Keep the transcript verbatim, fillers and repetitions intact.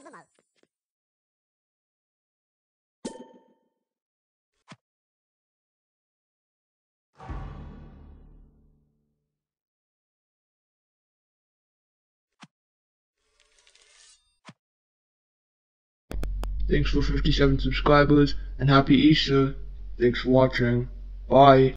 love the most. Thanks for fifty-seven subscribers and happy Easter. Thanks for watching. Bye.